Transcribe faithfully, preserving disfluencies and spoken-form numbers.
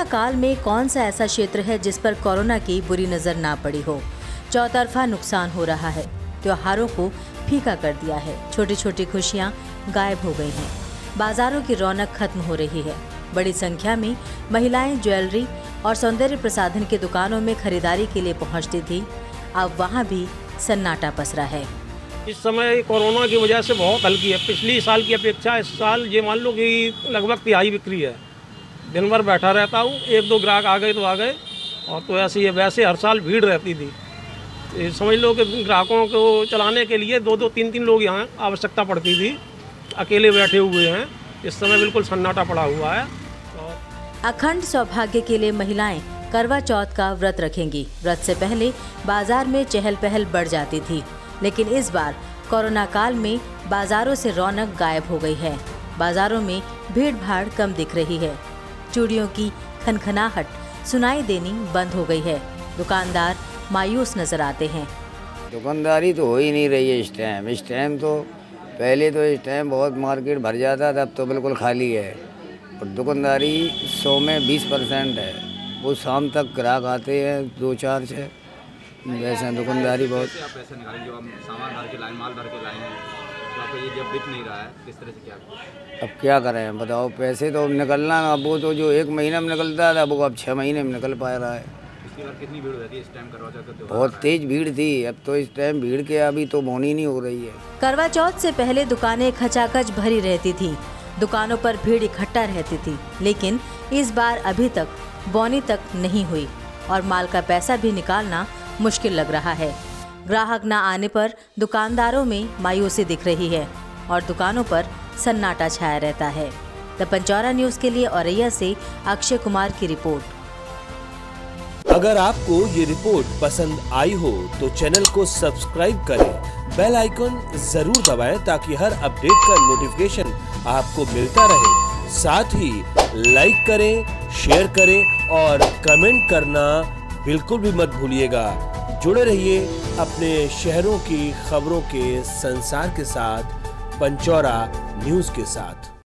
काल में कौन सा ऐसा क्षेत्र है जिस पर कोरोना की बुरी नज़र ना पड़ी हो। चौतरफा नुकसान हो रहा है, त्योहारों को फीका कर दिया है, छोटी छोटी खुशियाँ गायब हो गई हैं, बाजारों की रौनक खत्म हो रही है। बड़ी संख्या में महिलाएं ज्वेलरी और सौंदर्य प्रसाधन की दुकानों में खरीदारी के लिए पहुंचती थी। अब वहां भी सन्नाटा पसरा है। इस समय कोरोना की वजह से बहुत हल्की है। पिछली साल की अपेक्षा इस साल ये मान लो कि लगभग तिहाई बिक्री है। दिन भर बैठा रहता हूँ, एक दो ग्राहक आ गए तो आ गए, और तो ऐसे ही वैसे हर साल भीड़ रहती थी। ये समझ लो कि ग्राहकों को चलाने के लिए दो दो तीन तीन लोग यहाँ आवश्यकता पड़ती थी। अकेले बैठे हुए हैं, इस समय बिल्कुल सन्नाटा पड़ा हुआ है। अखंड सौभाग्य के लिए महिलाएं करवा चौथ का व्रत रखेंगी। व्रत से पहले बाजार में चहल पहल बढ़ जाती थी, लेकिन इस बार कोरोना काल में बाजारों से रौनक गायब हो गई है। बाजारों में भीड़ भाड़ कम दिख रही है। चूड़ियों की खनखनाहट सुनाई देनी बंद हो गई है। दुकानदार मायूस नजर आते हैं। दुकानदारी तो हो ही नहीं रही है इस टाइम। इस टाइम तो पहले तो इस टाइम बहुत मार्केट भर जाता था, अब तो बिल्कुल खाली है। और दुकानदारी सौ में बीस परसेंट है। वो शाम तक ग्राहक आते हैं दो चार छः, वैसे दुकानदारी बहुत। आप पैसे निकालें जो हम सामान भर के लाए, माल भर के लाए हैं, तो आपको ये जब बिक नहीं रहा है, किस तरह से क्या करें? अब क्या करें बताओ, पैसे तो निकलना, अब वो तो जो एक महीना में निकलता था वो अब छः महीने में निकल पा रहा है। इसकी बार कितनी भीड़ रहती है इस टाइम करवा चौथ के? बहुत तेज भीड़ थी, अब तो इस टाइम भीड़ के अभी तो बोनी नहीं हो रही है। करवा चौथ से पहले दुकानें खचाखच भरी रहती थी, दुकानों पर भीड़ इकट्ठा रहती थी, लेकिन इस बार अभी तक बौनी तक नहीं हुई और माल का पैसा भी निकालना मुश्किल लग रहा है। ग्राहक न आने पर दुकानदारों में मायूसी दिख रही है और दुकानों पर सन्नाटा छाया रहता है। द पंचौरा न्यूज़ के लिए औरैया से अक्षय कुमार की रिपोर्ट। अगर आपको ये रिपोर्ट पसंद आई हो तो चैनल को सब्सक्राइब करें, बेल आइकन जरूर दबाएं ताकि हर अपडेट का नोटिफिकेशन आपको मिलता रहे। साथ ही लाइक करें, शेयर करें और कमेंट करना बिल्कुल भी मत भूलिएगा। जुड़े रहिए अपने शहरों की खबरों के संसार के साथ, पंचौरा न्यूज़ के साथ।